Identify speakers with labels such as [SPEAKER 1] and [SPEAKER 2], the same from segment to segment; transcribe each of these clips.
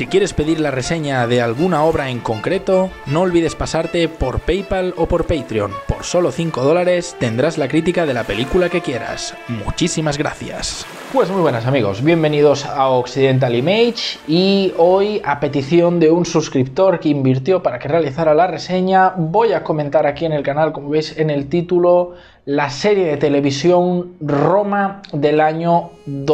[SPEAKER 1] Si quieres pedir la reseña de alguna obra en concreto, no olvides pasarte por PayPal o por Patreon. Por solo $5 tendrás la crítica de la película que quieras. Muchísimas gracias.
[SPEAKER 2] Pues muy buenas amigos, bienvenidos a Occidental Image y hoy, a petición de un suscriptor que invirtió para que realizara la reseña, voy a comentar aquí en el canal, como veis en el título, la serie de televisión Roma del año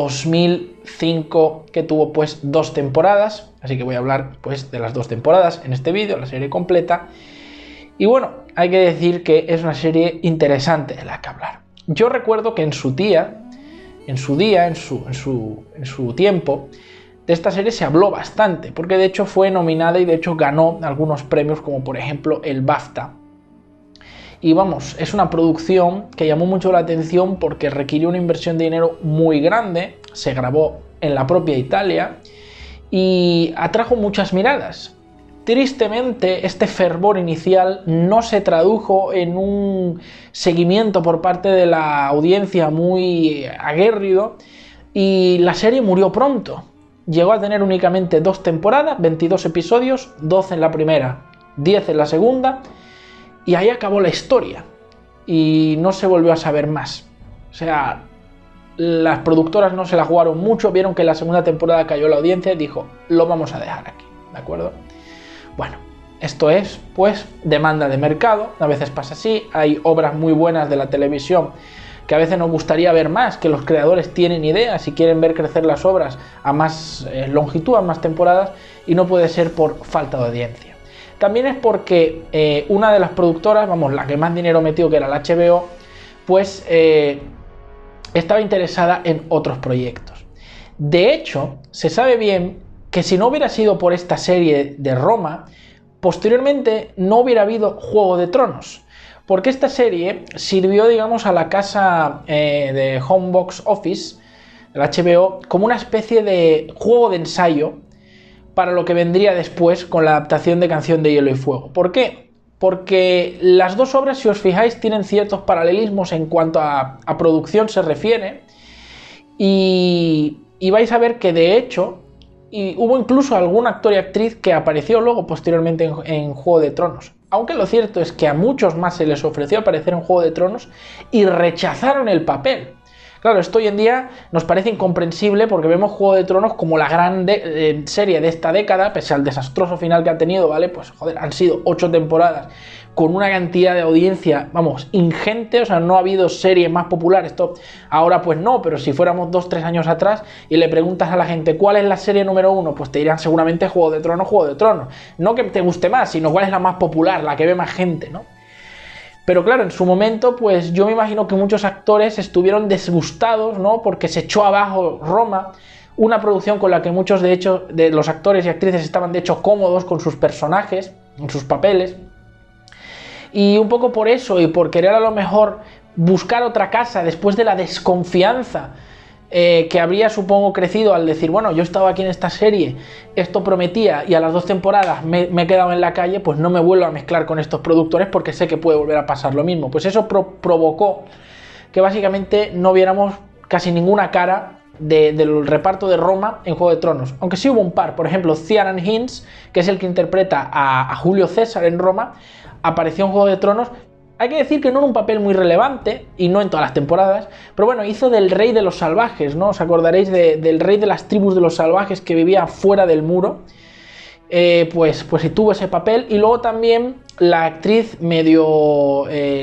[SPEAKER 2] 2005, que tuvo pues 2 temporadas, así que voy a hablar pues de las 2 temporadas en este vídeo, la serie completa. Y bueno, hay que decir que es una serie interesante de la que hablar. Yo recuerdo que en su tiempo, de esta serie se habló bastante, porque de hecho fue nominada y de hecho ganó algunos premios, como por ejemplo el BAFTA. Y vamos, es una producción que llamó mucho la atención porque requirió una inversión de dinero muy grande, se grabó en la propia Italia y atrajo muchas miradas. Tristemente, este fervor inicial no se tradujo en un seguimiento por parte de la audiencia muy aguerrido y la serie murió pronto. Llegó a tener únicamente 2 temporadas, 22 episodios, 12 en la primera, 10 en la segunda, y ahí acabó la historia y no se volvió a saber más. O sea, las productoras no se la jugaron mucho, vieron que en la segunda temporada cayó la audiencia y dijo, lo vamos a dejar aquí, ¿de acuerdo? Bueno, esto es, pues, demanda de mercado, a veces pasa así, hay obras muy buenas de la televisión que a veces nos gustaría ver más, que los creadores tienen ideas y quieren ver crecer las obras a más longitud, a más temporadas, y no puede ser por falta de audiencia. También es porque una de las productoras, vamos, la que más dinero metió, que era la HBO, pues estaba interesada en otros proyectos. De hecho, se sabe bien que si no hubiera sido por esta serie de Roma, posteriormente no hubiera habido Juego de Tronos, porque esta serie sirvió, digamos, a la casa de Home Box Office, el HBO, como una especie de juego de ensayo para lo que vendría después con la adaptación de Canción de Hielo y Fuego. ¿Por qué? Porque las dos obras, si os fijáis, tienen ciertos paralelismos en cuanto a producción se refiere, y vais a ver que de hecho hubo incluso algún actor y actriz que apareció luego posteriormente en Juego de Tronos. Aunque lo cierto es que a muchos más se les ofreció aparecer en Juego de Tronos y rechazaron el papel. Claro, esto hoy en día nos parece incomprensible porque vemos Juego de Tronos como la gran serie de esta década, pese al desastroso final que ha tenido, ¿vale? Pues joder, han sido 8 temporadas con una cantidad de audiencia, vamos, ingente, o sea, no ha habido serie más popular. Esto ahora pues no, pero si fuéramos 2-3 años atrás y le preguntas a la gente ¿cuál es la serie número 1? Pues te dirán seguramente Juego de Tronos, Juego de Tronos. No que te guste más, sino cuál es la más popular, la que ve más gente, ¿no? Pero claro, en su momento, pues yo me imagino que muchos actores estuvieron disgustados, ¿no? Porque se echó abajo Roma, una producción con la que muchos de hecho de los actores y actrices estaban de hecho cómodos con sus personajes, en sus papeles. Y un poco por eso y por querer a lo mejor buscar otra casa después de la desconfianza que habría, supongo, crecido al decir, bueno, yo estaba aquí en esta serie, esto prometía y a las 2 temporadas me he quedado en la calle, pues no me vuelvo a mezclar con estos productores porque sé que puede volver a pasar lo mismo. Pues eso provocó que básicamente no viéramos casi ninguna cara del reparto de Roma en Juego de Tronos, aunque sí hubo un par. Por ejemplo, Ciarán Hinds, que es el que interpreta a Julio César en Roma, apareció en Juego de Tronos. Hay que decir que no era un papel muy relevante, y no en todas las temporadas, pero bueno, hizo del rey de los salvajes, ¿no? Os acordaréis del rey de las tribus de los salvajes que vivía fuera del muro, pues sí tuvo ese papel. Y luego también la actriz medio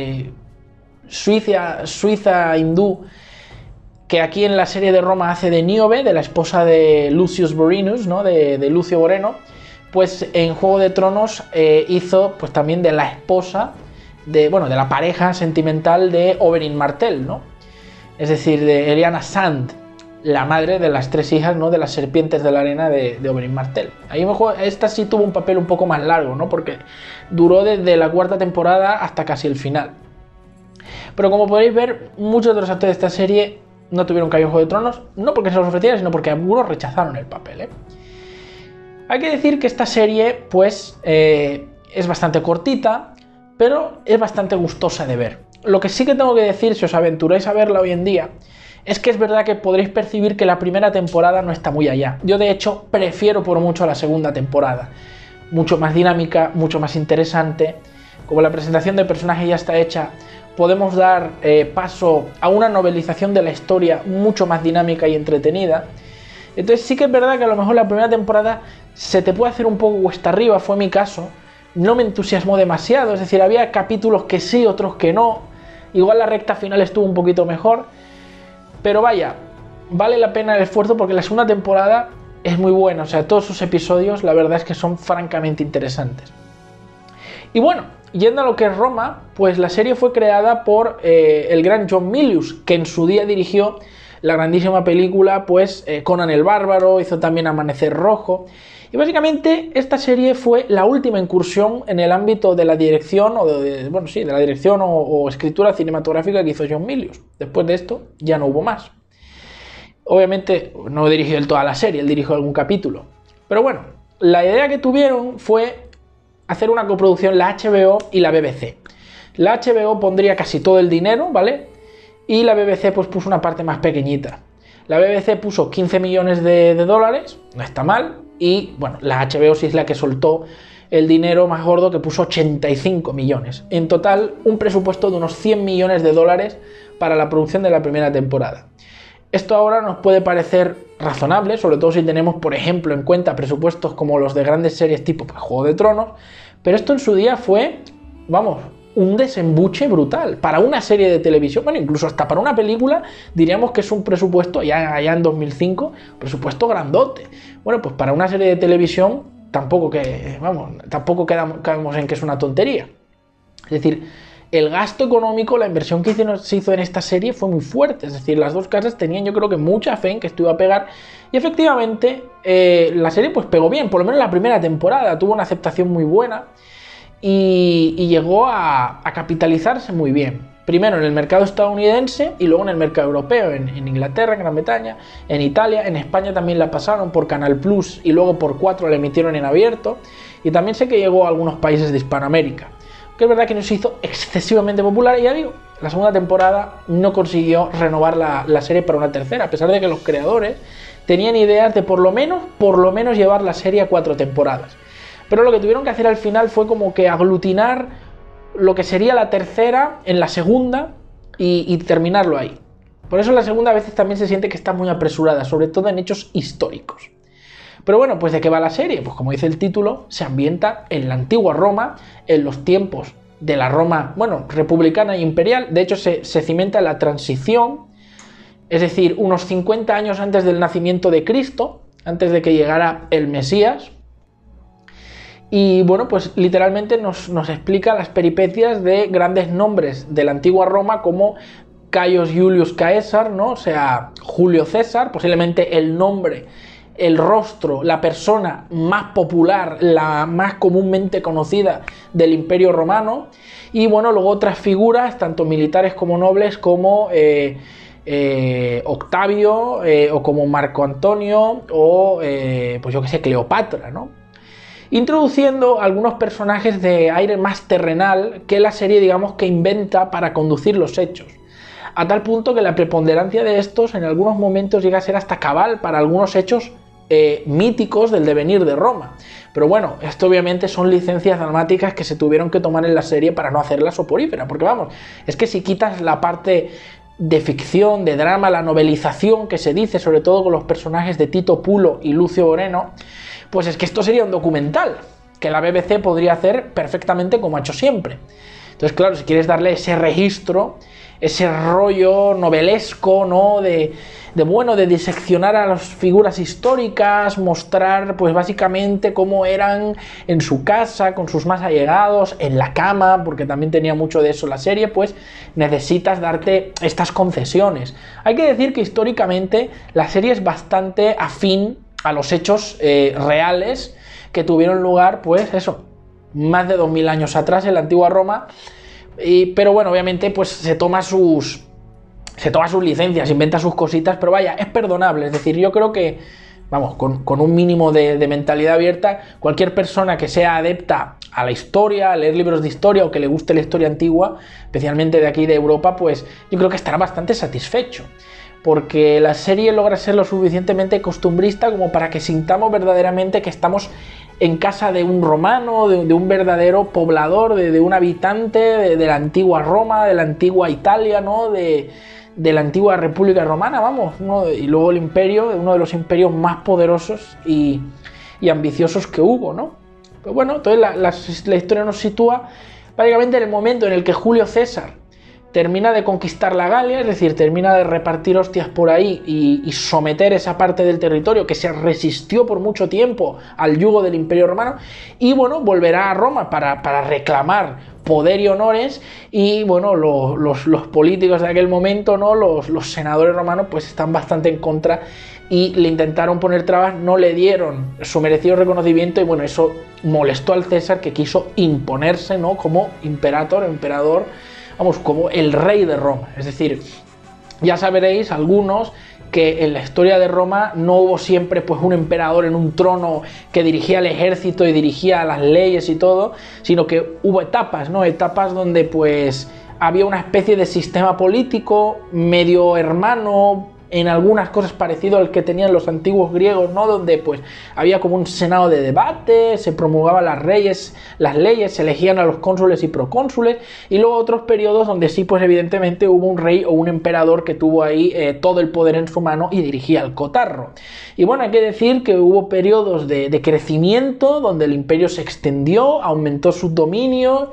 [SPEAKER 2] suiza hindú, que aquí en la serie de Roma hace de Níobe, de la esposa de Lucius Vorenus, ¿no? de Lucio Moreno, pues en Juego de Tronos hizo pues también de la esposa de la pareja sentimental de Oberyn Martell, ¿no? Es decir, de Lyanna Sand, la madre de las 3 hijas, ¿no? De las serpientes de la arena de Oberyn Martell. Ahí esta sí tuvo un papel un poco más largo, ¿no? Porque duró desde la 4ª temporada hasta casi el final. Pero como podéis ver, muchos de los actores de esta serie no tuvieron cabida en Juego de Tronos, no porque se los ofreciera, sino porque algunos rechazaron el papel, ¿eh? Hay que decir que esta serie, pues, es bastante cortita, pero es bastante gustosa de ver. Lo que sí que tengo que decir, si os aventuráis a verla hoy en día, es que es verdad que podréis percibir que la primera temporada no está muy allá. Yo de hecho prefiero por mucho la segunda temporada, mucho más dinámica, mucho más interesante. Como la presentación del personaje ya está hecha, podemos dar paso a una novelización de la historia mucho más dinámica y entretenida. Entonces sí que es verdad que a lo mejor la primera temporada se te puede hacer un poco cuesta arriba, fue mi caso. No me entusiasmó demasiado, es decir, había capítulos que sí, otros que no. Igual la recta final estuvo un poquito mejor. Pero vaya, vale la pena el esfuerzo porque la segunda temporada es muy buena. O sea, todos sus episodios la verdad es que son francamente interesantes. Y bueno, yendo a lo que es Roma, pues la serie fue creada por el gran John Milius, que en su día dirigió la grandísima película pues Conan el Bárbaro, hizo también Amanecer Rojo. Y básicamente esta serie fue la última incursión en el ámbito de la dirección o escritura cinematográfica que hizo John Milius. Después de esto ya no hubo más. Obviamente no dirigió él toda la serie, él dirigió algún capítulo. Pero bueno, la idea que tuvieron fue hacer una coproducción la HBO y la BBC. La HBO pondría casi todo el dinero, ¿vale? Y la BBC pues puso una parte más pequeñita. La BBC puso 15 millones de dólares, no está mal. Y bueno, la HBO sí es la que soltó el dinero más gordo, que puso 85 millones. En total, un presupuesto de unos 100 millones de dólares para la producción de la primera temporada. Esto ahora nos puede parecer razonable, sobre todo si tenemos, por ejemplo, en cuenta presupuestos como los de grandes series tipo pues, Juego de Tronos, pero esto en su día fue, vamos, un desembuche brutal. Para una serie de televisión, bueno, incluso hasta para una película, diríamos que es un presupuesto, allá en 2005, presupuesto grandote. Bueno, pues para una serie de televisión tampoco caemos en que es una tontería. Es decir, el gasto económico, la inversión que se hizo en esta serie fue muy fuerte. Es decir, las dos casas tenían, yo creo que mucha fe en que esto iba a pegar. Y efectivamente, la serie pues pegó bien, por lo menos la primera temporada, tuvo una aceptación muy buena. Y llegó a capitalizarse muy bien. Primero en el mercado estadounidense y luego en el mercado europeo, en Inglaterra, en Gran Bretaña, en Italia, en España también la pasaron por Canal Plus y luego por 4 la emitieron en abierto. Y también sé que llegó a algunos países de Hispanoamérica. Que es verdad que no se hizo excesivamente popular y ya digo, la segunda temporada no consiguió renovar la serie para una tercera, a pesar de que los creadores tenían ideas de por lo menos llevar la serie a 4 temporadas. Pero lo que tuvieron que hacer al final fue como que aglutinar lo que sería la tercera en la segunda y terminarlo ahí. Por eso la segunda a veces también se siente que está muy apresurada, sobre todo en hechos históricos. Pero bueno, pues ¿de qué va la serie? Pues como dice el título, se ambienta en la antigua Roma, en los tiempos de la Roma, bueno, republicana e imperial. De hecho se cimenta en la transición, es decir, unos 50 años antes del nacimiento de Cristo, antes de que llegara el Mesías. Y bueno, pues literalmente nos explica las peripecias de grandes nombres de la antigua Roma como Caius Julius Caesar, ¿no? O sea, Julio César, posiblemente el nombre, el rostro, la persona más popular, la más comúnmente conocida del Imperio Romano. Y bueno, luego otras figuras, tanto militares como nobles, como Octavio o como Marco Antonio o pues yo que sé, Cleopatra, ¿no? Introduciendo algunos personajes de aire más terrenal que la serie, digamos, que inventa para conducir los hechos. A tal punto que la preponderancia de estos en algunos momentos llega a ser hasta cabal para algunos hechos míticos del devenir de Roma. Pero bueno, esto obviamente son licencias dramáticas que se tuvieron que tomar en la serie para no hacerla soporífera. Porque vamos, es que si quitas la parte de ficción, de drama, la novelización que se dice, sobre todo con los personajes de Tito Pulo y Lucio Boreno, pues es que esto sería un documental que la BBC podría hacer perfectamente como ha hecho siempre. Entonces, claro, si quieres darle ese registro, ese rollo novelesco, ¿no? De diseccionar a las figuras históricas, mostrar, pues básicamente cómo eran en su casa, con sus más allegados, en la cama, porque también tenía mucho de eso la serie, pues necesitas darte estas concesiones. Hay que decir que históricamente la serie es bastante afín a los hechos reales que tuvieron lugar, pues eso, más de 2000 años atrás en la antigua Roma. Pero bueno, obviamente pues se toma sus licencias, inventa sus cositas, pero vaya, es perdonable. Es decir, yo creo que, vamos, con un mínimo de mentalidad abierta, cualquier persona que sea adepta a la historia, a leer libros de historia o que le guste la historia antigua, especialmente de aquí de Europa, pues yo creo que estará bastante satisfecho. porque la serie logra ser lo suficientemente costumbrista como para que sintamos verdaderamente que estamos en casa de un romano, de un verdadero poblador, de un habitante de la antigua Roma, de la antigua Italia, ¿no? de la antigua República Romana, vamos, ¿no? Y luego el imperio, uno de los imperios más poderosos y ambiciosos que hubo, ¿no? Pues bueno, entonces la historia nos sitúa básicamente en el momento en el que Julio César termina de conquistar la Galia, es decir, termina de repartir hostias por ahí y someter esa parte del territorio que se resistió por mucho tiempo al yugo del Imperio Romano, y bueno, volverá a Roma para reclamar poder y honores, y bueno, los políticos de aquel momento, ¿no? Los senadores romanos pues están bastante en contra y le intentaron poner trabas, no le dieron su merecido reconocimiento, y bueno, eso molestó al César, que quiso imponerse, ¿no? Como emperador, vamos, como el rey de Roma. Es decir, ya sabréis algunos que en la historia de Roma no hubo siempre pues un emperador en un trono que dirigía el ejército y dirigía las leyes y todo, sino que hubo etapas, ¿no? Etapas donde pues había una especie de sistema político medio hermano, en algunas cosas parecido al que tenían los antiguos griegos, ¿no? Donde pues había como un senado de debate, se promulgaban las leyes, se elegían a los cónsules y procónsules, y luego otros periodos donde sí, pues evidentemente hubo un rey o un emperador que tuvo ahí todo el poder en su mano y dirigía el cotarro. Y bueno, hay que decir que hubo periodos de crecimiento donde el imperio se extendió, aumentó sus dominios,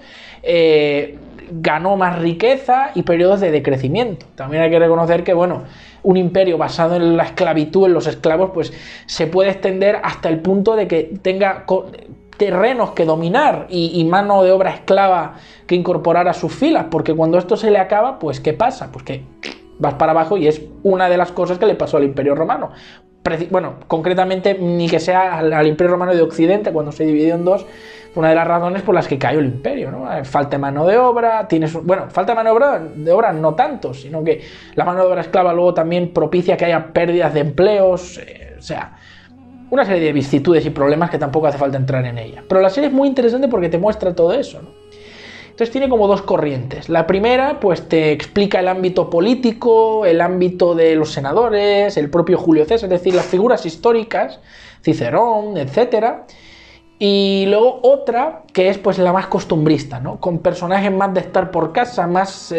[SPEAKER 2] ganó más riqueza, y periodos de decrecimiento. También hay que reconocer que, bueno, un imperio basado en la esclavitud, en los esclavos, pues se puede extender hasta el punto de que tenga terrenos que dominar y mano de obra esclava que incorporar a sus filas, porque cuando esto se le acaba, pues ¿qué pasa? Pues que vas para abajo, y es una de las cosas que le pasó al Imperio Romano. Bueno, concretamente ni que sea al Imperio Romano de Occidente, cuando se dividió en dos, una de las razones por las que cayó el imperio, ¿no? Falta de mano de obra, falta de mano de obra no tanto, sino que la mano de obra esclava luego también propicia que haya pérdidas de empleos, o sea, una serie de vicisitudes y problemas que tampoco hace falta entrar en ella. Pero la serie es muy interesante porque te muestra todo eso, ¿no? Entonces tiene como dos corrientes. La primera, pues te explica el ámbito político, el ámbito de los senadores, el propio Julio César, es decir, las figuras históricas, Cicerón, etcétera. Y luego otra, que es pues la más costumbrista, ¿no? Con personajes más de estar por casa, más,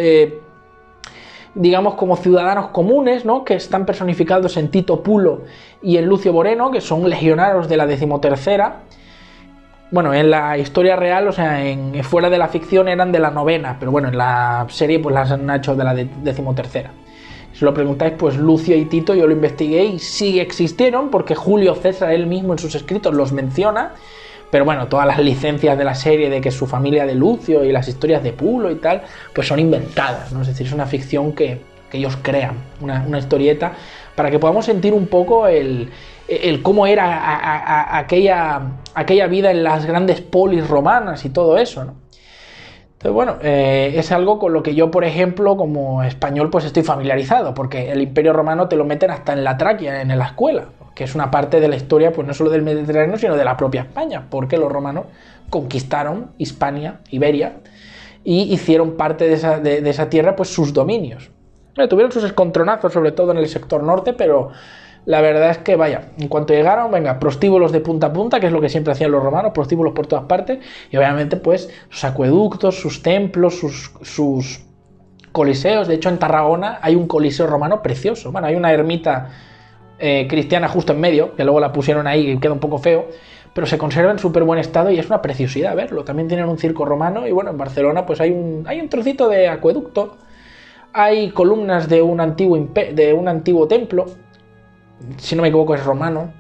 [SPEAKER 2] digamos, como ciudadanos comunes, ¿no? Que están personificados en Tito Pulo y en Lucio Boreno, que son legionarios de la 13ª. Bueno, en la historia real, o sea, fuera de la ficción eran de la 9ª, pero bueno, en la serie pues las han hecho de la 13ª. Si lo preguntáis, pues Lucio y Tito yo lo investigué y sí existieron, porque Julio César él mismo en sus escritos los menciona. Pero bueno, todas las licencias de la serie de que su familia de Lucio y las historias de Pulo y tal, pues son inventadas, ¿no? Es decir, es una ficción que ellos crean, una historieta, para que podamos sentir un poco el cómo era aquella vida en las grandes polis romanas y todo eso, ¿no? Entonces, bueno, es algo con lo que yo, por ejemplo, como español, pues estoy familiarizado, porque el Imperio Romano te lo meten hasta en la Traquia, en la escuela, que es una parte de la historia, pues no solo del Mediterráneo, sino de la propia España, porque los romanos conquistaron Hispania, Iberia, y hicieron parte de esa tierra, pues sus dominios. Tuvieron sus escontronazos, sobre todo en el sector norte, pero la verdad es que, vaya, en cuanto llegaron, venga, prostíbulos de punta a punta, que es lo que siempre hacían los romanos, prostíbulos por todas partes, y obviamente, pues, sus acueductos, sus templos, sus coliseos. De hecho, en Tarragona hay un coliseo romano precioso. Bueno, hay una ermita cristiana justo en medio, que luego la pusieron ahí y queda un poco feo, pero se conserva en súper buen estado y es una preciosidad verlo. También tienen un circo romano, y bueno, en Barcelona pues hay un trocito de acueducto, hay columnas de un antiguo templo, si no me equivoco es romano,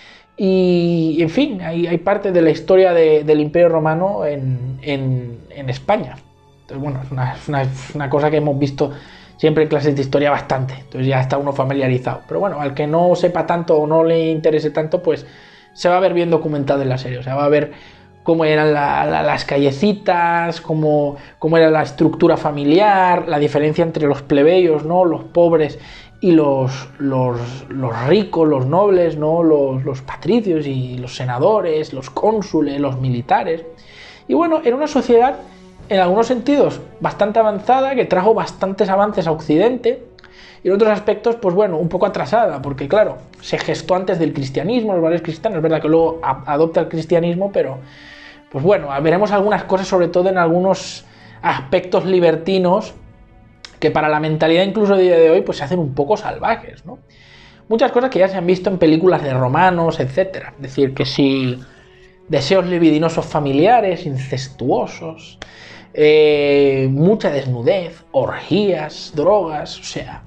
[SPEAKER 2] y en fin, hay parte de la historia del Imperio Romano en España. Entonces, bueno, es una cosa que hemos visto siempre en clases de historia bastante, entonces ya está uno familiarizado. Pero bueno, al que no sepa tanto o no le interese tanto, pues se va a ver bien documentado en la serie, o sea, va a ver cómo eran las callecitas, cómo era la estructura familiar, la diferencia entre los plebeyos, ¿no? Los pobres y los ricos, los nobles, ¿no? Los patricios y los senadores, los cónsules, los militares. Y bueno, era una sociedad en algunos sentidos bastante avanzada, que trajo bastantes avances a Occidente, y en otros aspectos, pues bueno, un poco atrasada, porque claro, se gestó antes del cristianismo, los valores cristianos, es verdad que luego adopta el cristianismo, pero pues bueno, veremos algunas cosas, sobre todo en algunos aspectos libertinos, que para la mentalidad incluso de día de hoy, pues se hacen un poco salvajes, ¿no? Muchas cosas que ya se han visto en películas de romanos, etcétera. Es decir, que si deseos libidinosos familiares, incestuosos, mucha desnudez, orgías, drogas, o sea,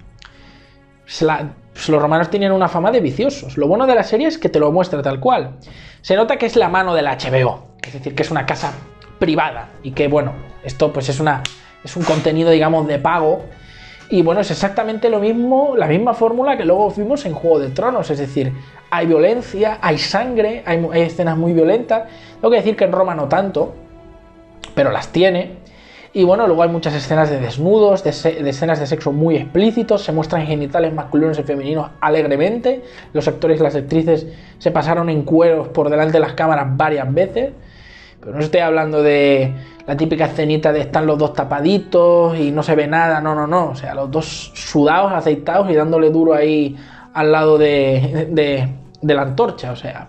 [SPEAKER 2] los romanos tenían una fama de viciosos. Lo bueno de la serie es que te lo muestra tal cual. Se nota que es la mano de la HBO, es decir, que es una casa privada y que, bueno, esto pues es un contenido, digamos, de pago. Y bueno, es exactamente lo mismo, la misma fórmula que luego vimos en Juego de Tronos, es decir, hay violencia, hay sangre, hay escenas muy violentas. Tengo que decir que en Roma no tanto, pero las tiene. Y bueno, luego hay muchas escenas de desnudos, de escenas de sexo muy explícitos, se muestran genitales masculinos y femeninos alegremente. Los actores y las actrices se pasaron en cueros por delante de las cámaras varias veces. Pero no estoy hablando de la típica escenita de están los dos tapaditos y no se ve nada, no. O sea, los dos sudados, aceitados y dándole duro ahí al lado de la antorcha, o sea.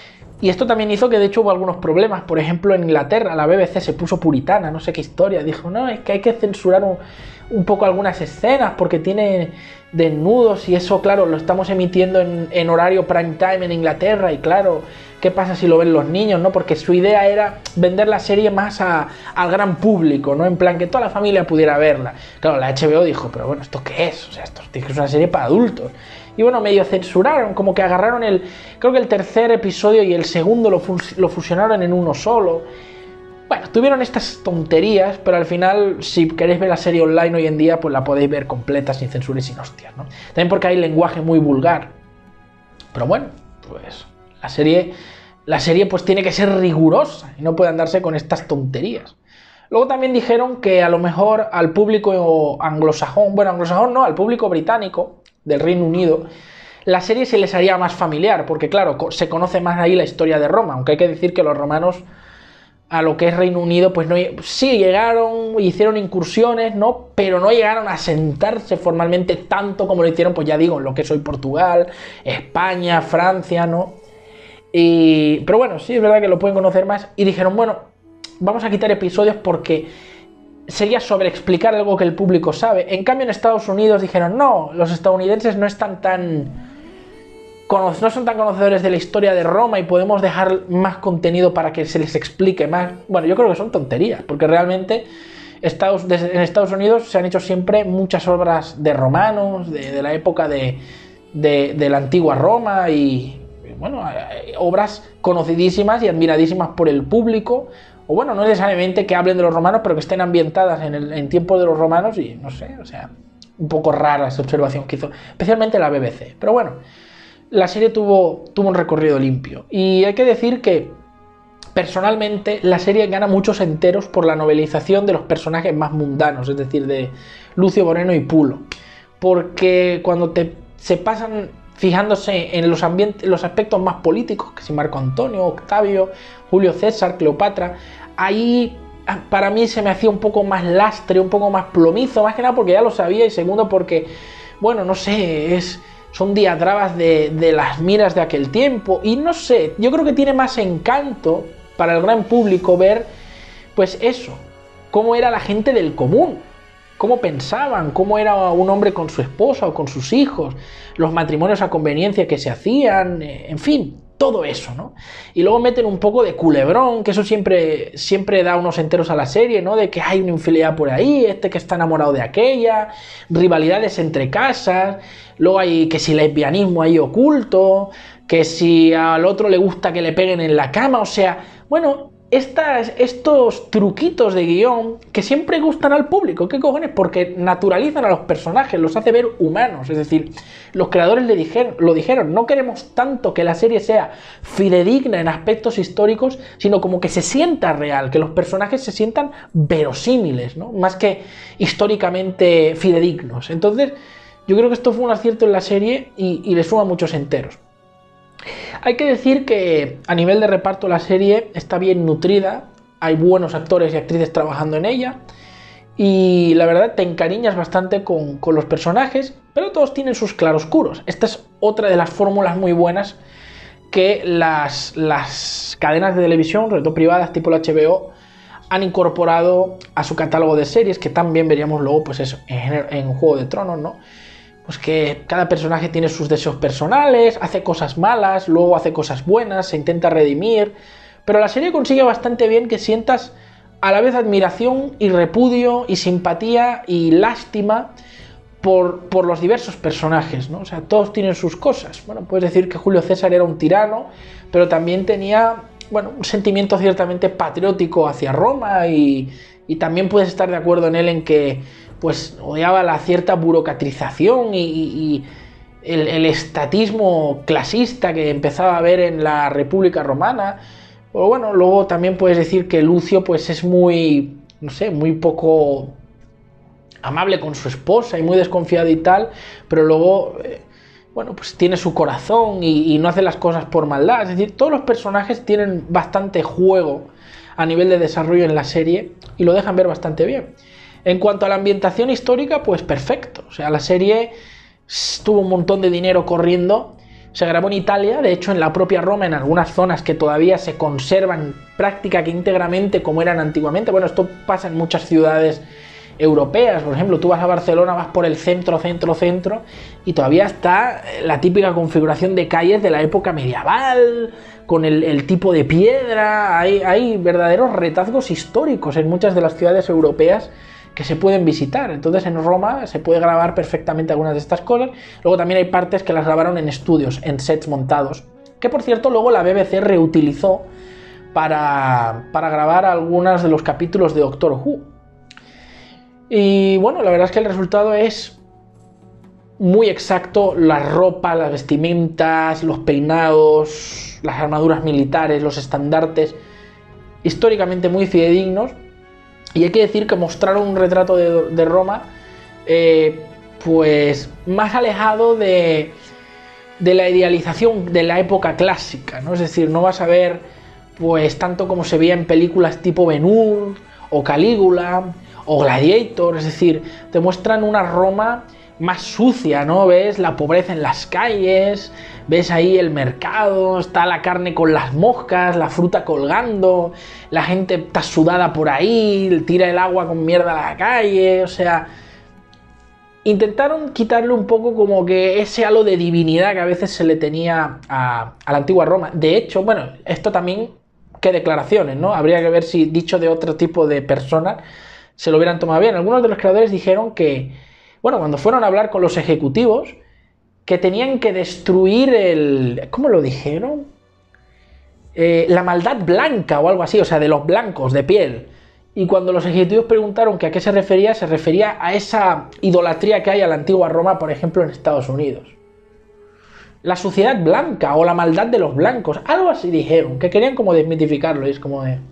[SPEAKER 2] Y esto también hizo que de hecho hubo algunos problemas. Por ejemplo, en Inglaterra la BBC se puso puritana, no sé qué historia. Dijo, no, es que hay que censurar un poco algunas escenas porque tiene desnudos y eso, claro, lo estamos emitiendo en horario prime time en Inglaterra y claro, ¿qué pasa si lo ven los niños, no? Porque su idea era vender la serie más al gran público, ¿no? En plan, que toda la familia pudiera verla. Claro, la HBO dijo, pero bueno, ¿esto qué es? O sea, esto es una serie para adultos. Y bueno, medio censuraron, como que agarraron creo que el tercer episodio y el segundo lo fusionaron en uno solo. Bueno, tuvieron estas tonterías, pero al final, si queréis ver la serie online hoy en día, pues la podéis ver completa, sin censura y sin hostias, ¿no? También porque hay lenguaje muy vulgar. Pero bueno, pues la serie pues tiene que ser rigurosa y no puede andarse con estas tonterías. Luego también dijeron que a lo mejor al público anglosajón, bueno, anglosajón no, al público británico del Reino Unido, la serie se les haría más familiar, porque claro, se conoce más ahí la historia de Roma, aunque hay que decir que los romanos a lo que es Reino Unido, pues no, sí llegaron, hicieron incursiones, ¿no? Pero no llegaron a sentarse formalmente tanto como lo hicieron, pues ya digo, en lo que es hoy Portugal, España, Francia, ¿no? Pero bueno, sí es verdad que lo pueden conocer más, y dijeron, bueno, vamos a quitar episodios porque sería sobreexplicar algo que el público sabe. En cambio en Estados Unidos dijeron, no, los estadounidenses no son tan conocedores de la historia de Roma y podemos dejar más contenido para que se les explique más. Bueno, yo creo que son tonterías, porque realmente en Estados Unidos se han hecho siempre muchas obras de romanos, de la época de la antigua Roma y bueno, obras conocidísimas y admiradísimas por el público. O bueno, no necesariamente que hablen de los romanos, pero que estén ambientadas en tiempos de los romanos y no sé, o sea, un poco rara esa observación que hizo, especialmente la BBC. Pero bueno, la serie tuvo un recorrido limpio. Y hay que decir que, personalmente, la serie gana muchos enteros por la novelización de los personajes más mundanos, es decir, de Lucio Moreno y Pulo. Porque cuando se pasan fijándose en los aspectos más políticos, que si Marco Antonio, Octavio, Julio César, Cleopatra, ahí para mí se me hacía un poco más lastre, un poco más plomizo, más que nada porque ya lo sabía y segundo porque, bueno, no sé, son diatrabas de las miras de aquel tiempo y no sé, yo creo que tiene más encanto para el gran público ver, pues eso, cómo era la gente del común, cómo pensaban, cómo era un hombre con su esposa o con sus hijos, los matrimonios a conveniencia que se hacían, en fin, todo eso, ¿no? Y luego meten un poco de culebrón, que eso siempre da unos enteros a la serie, ¿no? De que hay una infidelidad por ahí, que está enamorado de aquella, rivalidades entre casas, luego hay que si lesbianismo ahí oculto, que si al otro le gusta que le peguen en la cama, o sea, bueno, estos truquitos de guión que siempre gustan al público, ¿qué cojones? Porque naturalizan a los personajes, los hace ver humanos, es decir, los creadores lo dijeron, no queremos tanto que la serie sea fidedigna en aspectos históricos, sino como que se sienta real, que los personajes se sientan verosímiles, ¿no? Más que históricamente fidedignos. Entonces, yo creo que esto fue un acierto en la serie y le suma muchos enteros. Hay que decir que a nivel de reparto la serie está bien nutrida, hay buenos actores y actrices trabajando en ella y la verdad te encariñas bastante con los personajes, pero todos tienen sus claroscuros. Esta es otra de las fórmulas muy buenas que las cadenas de televisión, sobre todo privadas tipo la HBO, han incorporado a su catálogo de series, que también veríamos luego, pues eso, en Juego de Tronos, ¿no? Pues que cada personaje tiene sus deseos personales, hace cosas malas, luego hace cosas buenas, se intenta redimir, pero la serie consigue bastante bien que sientas a la vez admiración y repudio y simpatía y lástima por los diversos personajes, ¿no? O sea, todos tienen sus cosas. Bueno, puedes decir que Julio César era un tirano, pero también tenía, bueno, un sentimiento ciertamente patriótico hacia Roma y también puedes estar de acuerdo en él en que, pues, odiaba la cierta burocratización y el estatismo clasista que empezaba a haber en la República Romana. O bueno, luego también puedes decir que Lucio, pues, es muy, no sé, muy poco amable con su esposa y muy desconfiado y tal, pero luego, bueno, pues tiene su corazón y no hace las cosas por maldad. Es decir, todos los personajes tienen bastante juego a nivel de desarrollo en la serie y lo dejan ver bastante bien. En cuanto a la ambientación histórica, pues perfecto. O sea, la serie tuvo un montón de dinero corriendo. Se grabó en Italia, de hecho en la propia Roma, en algunas zonas que todavía se conservan prácticamente íntegramente como eran antiguamente. Bueno, esto pasa en muchas ciudades europeas. Por ejemplo, tú vas a Barcelona, vas por el centro y todavía está la típica configuración de calles de la época medieval, con el tipo de piedra. Hay verdaderos retazos históricos en muchas de las ciudades europeas que se pueden visitar. Entonces en Roma se puede grabar perfectamente algunas de estas cosas. Luego también hay partes que las grabaron en estudios, en sets montados, que por cierto luego la BBC reutilizó para grabar algunos de los capítulos de Doctor Who. Y bueno, la verdad es que el resultado es muy exacto. La ropa, las vestimentas, los peinados, las armaduras militares, los estandartes, históricamente muy fidedignos. Y hay que decir que mostraron un retrato de Roma pues más alejado de la idealización de la época clásica, ¿no? Es decir, no vas a ver pues tanto como se veía en películas tipo Ben-Hur o Calígula o Gladiator. Es decir, te muestran una Roma más sucia, ¿no? Ves la pobreza en las calles, ves ahí el mercado, está la carne con las moscas, la fruta colgando, la gente está sudada por ahí, tira el agua con mierda a la calle. O sea, intentaron quitarle un poco como que ese halo de divinidad que a veces se le tenía a la antigua Roma. De hecho, bueno, esto también, qué declaraciones, ¿no? Habría que ver si dicho de otro tipo de personas se lo hubieran tomado bien. Algunos de los creadores dijeron que, bueno, cuando fueron a hablar con los ejecutivos, que tenían que destruir ¿cómo lo dijeron? La maldad blanca o algo así, o sea, de los blancos, de piel. Y cuando los ejecutivos preguntaron que a qué se refería a esa idolatría que hay a la antigua Roma, por ejemplo, en Estados Unidos. La suciedad blanca o la maldad de los blancos, algo así dijeron, que querían como desmitificarlo, y es como de...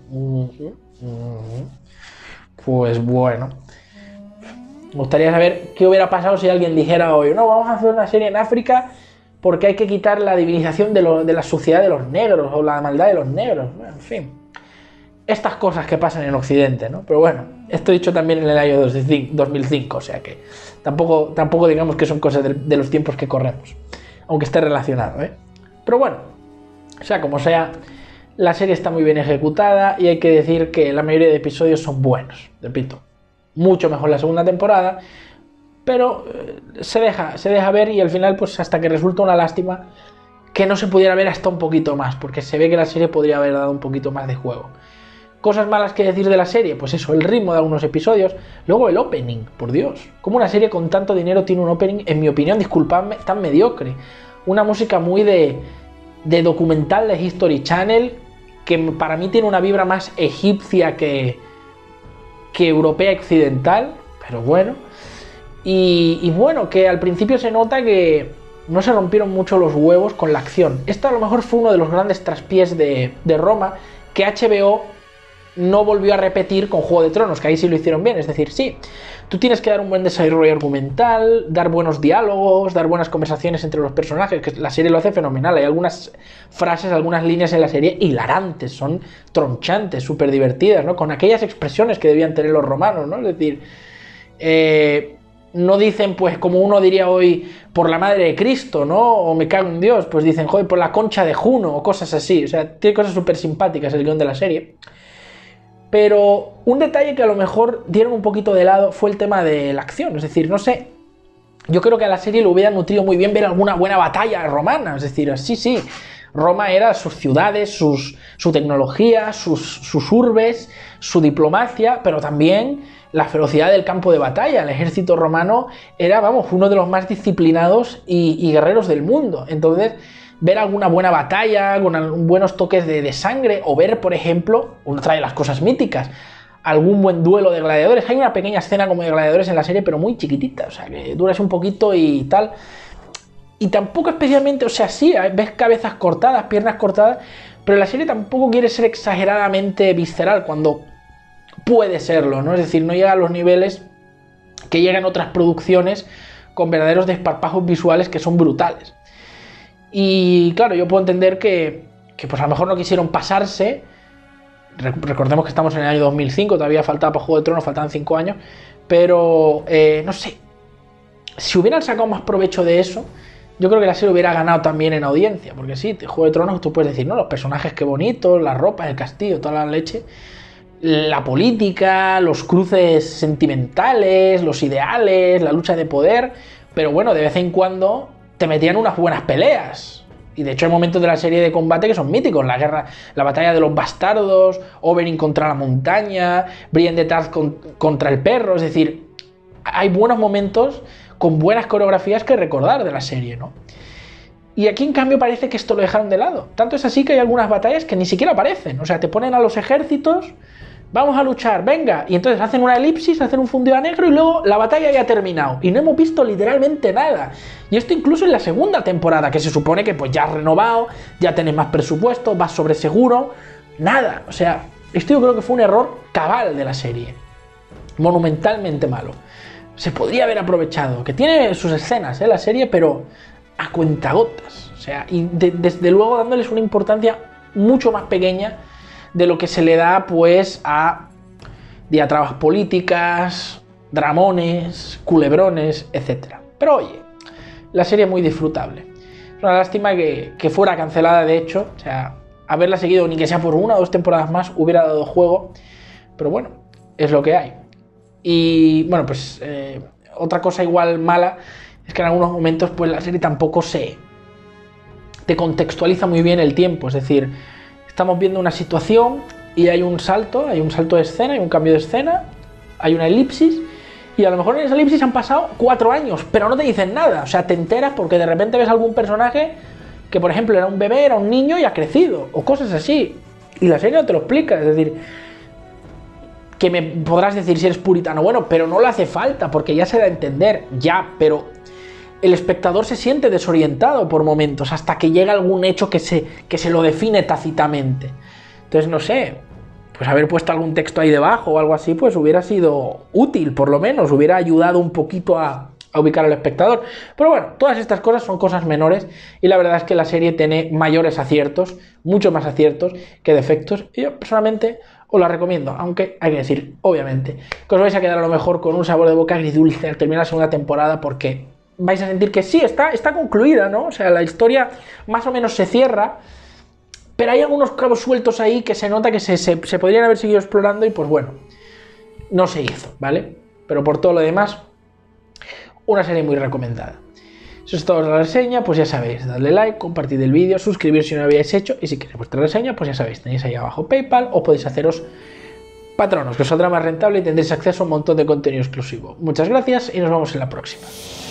[SPEAKER 2] Pues bueno... Me gustaría saber qué hubiera pasado si alguien dijera hoy, no, vamos a hacer una serie en África porque hay que quitar la divinización de la suciedad de los negros o la maldad de los negros. Bueno, en fin, estas cosas que pasan en Occidente, ¿no? Pero bueno, esto dicho también en el año 2005, o sea que tampoco digamos que son cosas de los tiempos que corremos, aunque esté relacionado, ¿eh? Pero bueno, sea como sea, la serie está muy bien ejecutada y hay que decir que la mayoría de episodios son buenos, repito. Mucho mejor la segunda temporada, pero se deja ver, y al final pues hasta que resulta una lástima que no se pudiera ver hasta un poquito más, porque se ve que la serie podría haber dado un poquito más de juego. Cosas malas que decir de la serie, pues eso, el ritmo de algunos episodios, luego el opening, por Dios, como una serie con tanto dinero tiene un opening, en mi opinión, disculpadme, tan mediocre, una música muy de documental de History Channel, que para mí tiene una vibra más egipcia que europea occidental, pero bueno. Y bueno, que al principio se nota que no se rompieron mucho los huevos con la acción. Esto a lo mejor fue uno de los grandes traspiés de Roma, que HBO no volvió a repetir con Juego de Tronos, que ahí sí lo hicieron bien. Es decir, sí, tú tienes que dar un buen desarrollo argumental, dar buenos diálogos, dar buenas conversaciones entre los personajes, que la serie lo hace fenomenal. Hay algunas frases, algunas líneas en la serie hilarantes, son tronchantes, súper divertidas, ¿no? Con aquellas expresiones que debían tener los romanos, ¿no? Es decir, no dicen, pues, como uno diría hoy, por la madre de Cristo, ¿no? O me cago en Dios, pues dicen, joder, por la concha de Juno, o cosas así. O sea, tiene cosas súper simpáticas el guión de la serie. Pero un detalle que a lo mejor dieron un poquito de lado fue el tema de la acción. Es decir, no sé, yo creo que a la serie le hubiera nutrido muy bien ver alguna buena batalla romana. Es decir, sí, Roma era sus ciudades, su tecnología, sus urbes, su diplomacia, pero también la ferocidad del campo de batalla. El ejército romano era, vamos, uno de los más disciplinados y guerreros del mundo. Entonces, ver alguna buena batalla, con buenos toques de sangre, o ver, por ejemplo, otra de las cosas míticas, algún buen duelo de gladiadores. Hay una pequeña escena como de gladiadores en la serie, pero muy chiquitita, o sea, que duras un poquito y tal. Y tampoco especialmente, o sea, sí, ves cabezas cortadas, piernas cortadas, pero la serie tampoco quiere ser exageradamente visceral cuando puede serlo, ¿no? Es decir, no llega a los niveles que llegan otras producciones con verdaderos desparpajos visuales que son brutales. Y claro, yo puedo entender que pues a lo mejor no quisieron pasarse. Recordemos que estamos en el año 2005, todavía faltaba para Juego de Tronos, faltaban 5 años. Pero, no sé, si hubieran sacado más provecho de eso, yo creo que la serie hubiera ganado también en audiencia. Porque sí, Juego de Tronos tú puedes decir, no, los personajes qué bonitos, las ropas, el castillo, toda la leche. La política, los cruces sentimentales, los ideales, la lucha de poder. Pero bueno, de vez en cuando te metían unas buenas peleas. Y de hecho hay momentos de la serie de combate que son míticos. La batalla de los bastardos, Oberyn contra la montaña, Brienne de Tarth contra el perro. Es decir, hay buenos momentos con buenas coreografías que recordar de la serie, ¿no? Y aquí en cambio parece que esto lo dejaron de lado. Tanto es así que hay algunas batallas que ni siquiera aparecen. O sea, te ponen a los ejércitos, vamos a luchar, venga. Y entonces hacen una elipsis, hacen un fundido a negro y luego la batalla ya ha terminado. Y no hemos visto literalmente nada. Y esto incluso en la segunda temporada, que se supone que pues ya has renovado, ya tenés más presupuesto, vas sobre seguro. Nada. O sea, esto yo creo que fue un error cabal de la serie. Monumentalmente malo. Se podría haber aprovechado. Que tiene sus escenas, la serie, pero a cuentagotas. O sea, y desde luego dándoles una importancia mucho más pequeña de lo que se le da pues a diatrabas políticas, dramones, culebrones, etc. Pero oye, la serie es muy disfrutable. Es una lástima que fuera cancelada, de hecho. O sea, haberla seguido ni que sea por 1 o 2 temporadas más hubiera dado juego. Pero bueno, es lo que hay. Y bueno, pues otra cosa igual mala es que en algunos momentos pues la serie tampoco te contextualiza muy bien el tiempo. Es decir, estamos viendo una situación y hay un salto de escena, hay un cambio de escena, hay una elipsis, y a lo mejor en esa elipsis han pasado 4 años, pero no te dicen nada. O sea, te enteras porque de repente ves algún personaje que, por ejemplo, era un bebé, era un niño y ha crecido, o cosas así. Y la serie no te lo explica. Es decir, que me podrás decir si eres puritano, bueno, pero no le hace falta, porque ya se da a entender, ya, pero el espectador se siente desorientado por momentos, hasta que llega algún hecho que se lo define tácitamente. Entonces, no sé, pues haber puesto algún texto ahí debajo o algo así, pues hubiera sido útil, por lo menos, hubiera ayudado un poquito a ubicar al espectador. Pero bueno, todas estas cosas son cosas menores, y la verdad es que la serie tiene mayores aciertos, mucho más aciertos que defectos, y yo personalmente os la recomiendo, aunque hay que decir, obviamente, que os vais a quedar a lo mejor con un sabor de boca agridulce al terminar la segunda temporada, porque vais a sentir que sí, está concluida, ¿no? O sea, la historia más o menos se cierra, pero hay algunos cabos sueltos ahí que se nota que se podrían haber seguido explorando y pues bueno, no se hizo, ¿vale? Pero por todo lo demás, una serie muy recomendada. Si os ha gustado la reseña, pues ya sabéis, dadle like, compartid el vídeo, suscribiros si no lo habéis hecho, y si queréis vuestra reseña, pues ya sabéis, tenéis ahí abajo PayPal, o podéis haceros patronos, que os saldrá más rentable y tendréis acceso a un montón de contenido exclusivo. Muchas gracias y nos vemos en la próxima.